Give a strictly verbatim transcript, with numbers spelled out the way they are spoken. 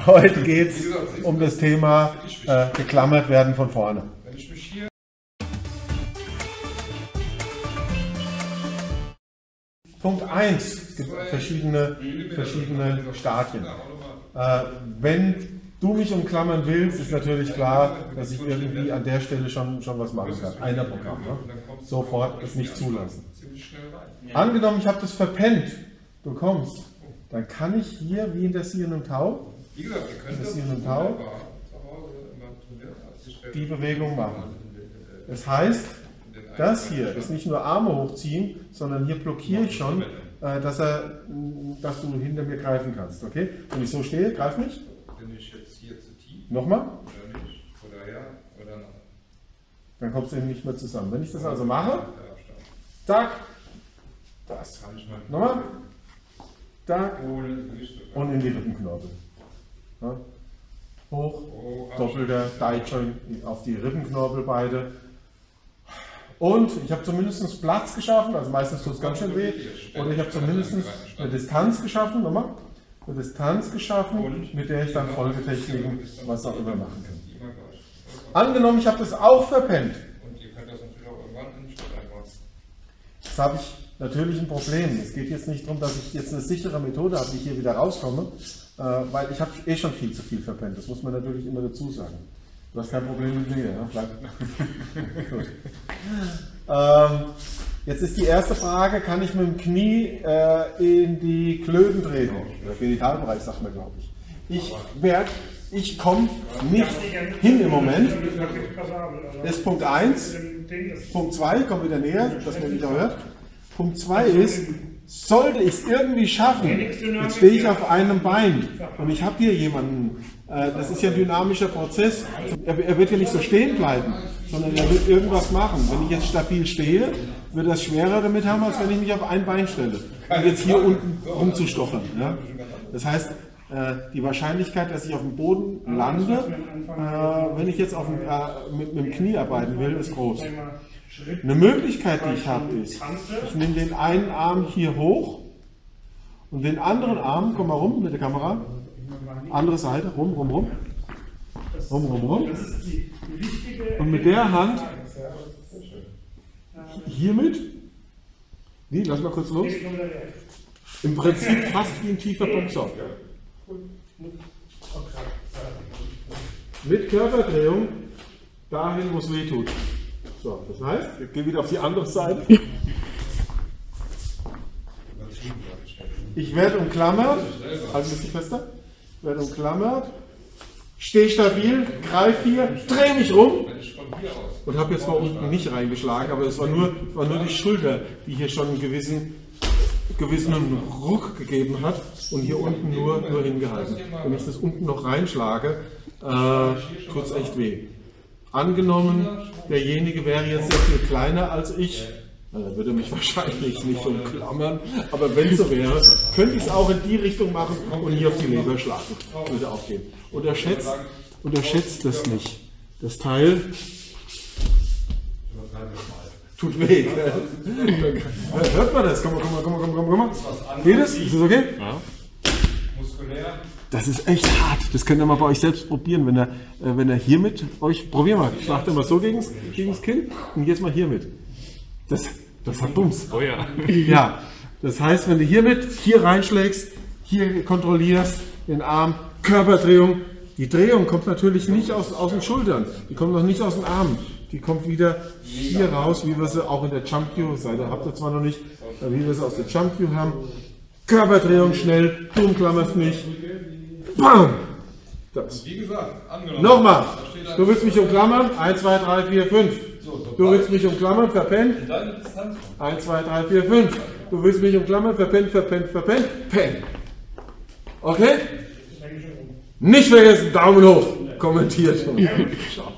Heute geht es um das Thema äh, geklammert werden von vorne. Punkt eins, es gibt verschiedene, verschiedene Stadien. Äh, wenn du mich umklammern willst, ist natürlich klar, dass ich irgendwie an der Stelle schon, schon was machen kann. Einer Programm. Ne? Sofort es nicht zulassen. Angenommen, ich habe das verpennt, du kommst, dann kann ich hier, wie in der Sien und Tau, und Tau die Bewegung machen. Das heißt, das hier ist nicht nur Arme hochziehen, sondern hier blockiere ich schon, äh, dass, er, dass du hinter mir greifen kannst. Okay? Wenn ich so stehe, greif mich. Bin ich jetzt hier zu tief? Nochmal. Oder nicht? Oder ja? Oder nein? Dann kommst du eben nicht mehr zusammen. Wenn ich das also mache, zack, das. Nochmal. Zack. Und in die Rippenknorpel. Ja. Hoch, doppelter Dai-Joint auf die Rippenknorpel beide. Und ich habe zumindest Platz geschaffen, also meistens tut es ganz schön weh, oder ich habe zumindest eine Distanz geschaffen, nochmal, eine Distanz geschaffen, mit der ich dann Folgetechniken, was auch immer machen kann. Angenommen, ich habe das auch verpennt. Jetzt habe ich natürlich ein Problem. Es geht jetzt nicht darum, dass ich jetzt eine sichere Methode habe, wie ich hier wieder rauskomme, weil ich habe eh schon viel zu viel verpennt. Das muss man natürlich immer dazu sagen. Du hast kein Problem mit mir, ja? Bleib. Gut. Ähm, jetzt ist die erste Frage, kann ich mit dem Knie äh, in die Klöten treten? Der Genitalbereich, sagt man, glaube ich. Ich werde, ich komme nicht hin im Moment. Das ist Punkt eins. Punkt zwei, kommt wieder näher, dass man wieder hört. Punkt zwei ist, sollte ich es irgendwie schaffen, jetzt stehe ich auf einem Bein und ich habe hier jemanden, äh, das ist ja ein dynamischer Prozess, er, er wird ja nicht so stehen bleiben, sondern er wird irgendwas machen. Wenn ich jetzt stabil stehe, wird das schwerer damit haben, als wenn ich mich auf ein Bein stelle. Und jetzt hier unten rumzustochern. Ja? Das heißt, äh, die Wahrscheinlichkeit, dass ich auf dem Boden lande, äh, wenn ich jetzt auf dem, äh, mit, mit dem Knie arbeiten will, ist groß. Eine Möglichkeit, die ich habe, ist, ich nehme den einen Arm hier hoch und den anderen Arm, komm mal rum mit der Kamera, andere Seite, rum, rum, rum, rum, rum, rum. Und mit der Hand hiermit, nee, lass mal kurz los, im Prinzip fast wie ein tiefer Boxer. Mit Körperdrehung dahin, wo es weh tut. So, das heißt, ich gehe wieder auf die andere Seite. Ich werde umklammert, halt ein bisschen fester, werde umklammert, stehe stabil, greife hier, drehe mich rum und habe jetzt mal unten nicht reingeschlagen, aber es war nur, war nur die Schulter, die hier schon einen gewissen, gewissen Ruck gegeben hat und hier unten nur, nur hingehalten. Wenn ich das unten noch reinschlage, äh, tut es echt weh. Angenommen, derjenige wäre jetzt sehr viel kleiner als ich, dann würde mich wahrscheinlich nicht umklammern, aber wenn es so wäre, könnte ich es auch in die Richtung machen und hier auf die Leber schlagen. Würde auch gehen. Unterschätzt, unterschätzt das nicht. Das Teil tut weh. Hört man das? Komm mal, komm mal, komm mal, komm mal, komm mal. Geht es? Ist das okay? Ja. Das ist echt hart. Das könnt ihr mal bei euch selbst probieren, wenn ihr, äh, wenn ihr hiermit euch, probier mal, schlagt ihr mal so gegen das Kinn und jetzt mal hiermit. Das, das hat Bums. Oh ja. Ja, das heißt, wenn du hiermit hier reinschlägst, hier kontrollierst, den Arm, Körperdrehung, die Drehung kommt natürlich nicht aus, aus den Schultern, die kommt noch nicht aus den Armen, die kommt wieder hier raus, wie wir sie auch in der Jump View, Seite habt ihr zwar noch nicht, wie wir sie aus der Jump View haben. Körperdrehung schnell, du umklammerst mich. Bam! Das. Wie gesagt, angenommen. Nochmal. Du willst mich umklammern? eins, zwei, drei, vier, fünf. Du willst mich umklammern? Verpennt? eins, zwei, drei, vier, fünf. Du willst mich umklammern? Verpennt, verpennt, verpennt? Penn. Okay? Nicht vergessen, Daumen hoch. Kommentiert. Ciao.